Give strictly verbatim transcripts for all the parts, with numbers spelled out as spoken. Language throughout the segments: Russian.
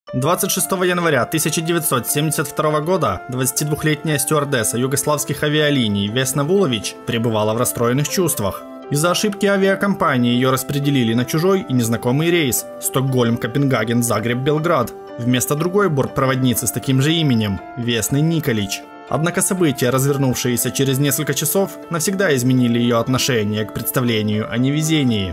двадцать шестого января тысяча девятьсот семьдесят второго года двадцатидвухлетняя стюардесса югославских авиалиний Весна Вулович пребывала в расстроенных чувствах. Из-за ошибки авиакомпании ее распределили на чужой и незнакомый рейс Стокгольм-Копенгаген-Загреб-Белград вместо другой бортпроводницы с таким же именем – Весны Николич. Однако события, развернувшиеся через несколько часов, навсегда изменили ее отношение к представлению о невезении.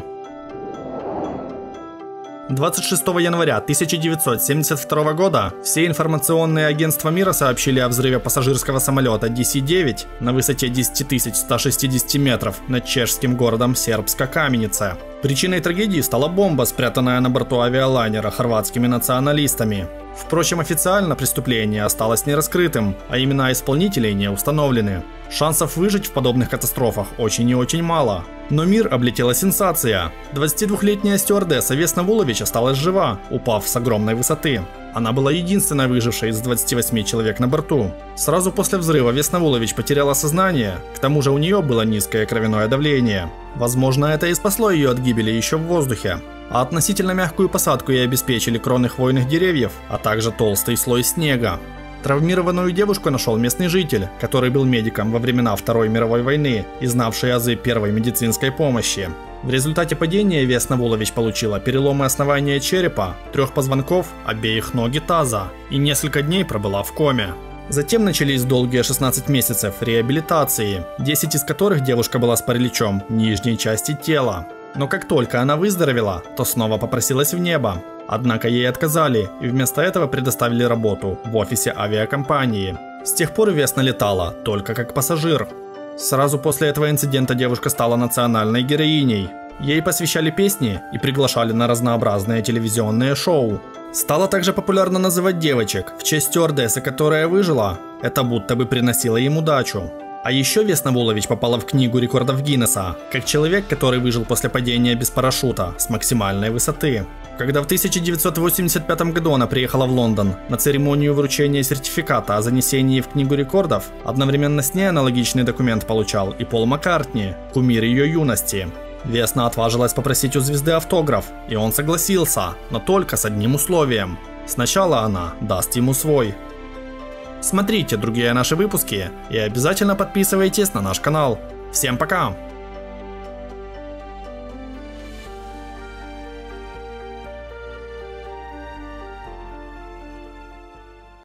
двадцать шестого января тысяча девятьсот семьдесят второго года все информационные агентства мира сообщили о взрыве пассажирского самолета Ди Си девять на высоте десять тысяч сто шестьдесят метров над чешским городом Сербска Каменица. Причиной трагедии стала бомба, спрятанная на борту авиалайнера хорватскими националистами. Впрочем, официально преступление осталось нераскрытым, а имена исполнителей не установлены. Шансов выжить в подобных катастрофах очень и очень мало. Но мир облетела сенсация. двадцатидвухлетняя стюардесса Весна Вулович осталась жива, упав с огромной высоты. Она была единственной выжившей из двадцати восьми человек на борту. Сразу после взрыва Весна Вулович потеряла сознание, к тому же у нее было низкое кровяное давление. Возможно, это и спасло ее от гибели еще в воздухе. А относительно мягкую посадку ей обеспечили кроны хвойных деревьев, а также толстый слой снега. Травмированную девушку нашел местный житель, который был медиком во времена Второй мировой войны и знавший азы первой медицинской помощи. В результате падения Весна Вулович получила переломы основания черепа, трех позвонков, обеих ног и таза и несколько дней пробыла в коме. Затем начались долгие шестнадцать месяцев реабилитации, десять из которых девушка была с параличом нижней части тела. Но как только она выздоровела, то снова попросилась в небо. Однако ей отказали и вместо этого предоставили работу в офисе авиакомпании. С тех пор Весна летала только как пассажир. Сразу после этого инцидента девушка стала национальной героиней. Ей посвящали песни и приглашали на разнообразные телевизионные шоу. Стало также популярно называть девочек в честь стюардессы, которая выжила. Это будто бы приносило им удачу. А еще Весна Вулович попала в книгу рекордов Гиннесса, как человек, который выжил после падения без парашюта с максимальной высоты. Когда в тысяча девятьсот восемьдесят пятом году она приехала в Лондон на церемонию вручения сертификата о занесении в книгу рекордов, одновременно с ней аналогичный документ получал и Пол Маккартни, кумир ее юности. Весна отважилась попросить у звезды автограф, и он согласился, но только с одним условием. Сначала она даст ему свой. Смотрите другие наши выпуски и обязательно подписывайтесь на наш канал. Всем пока!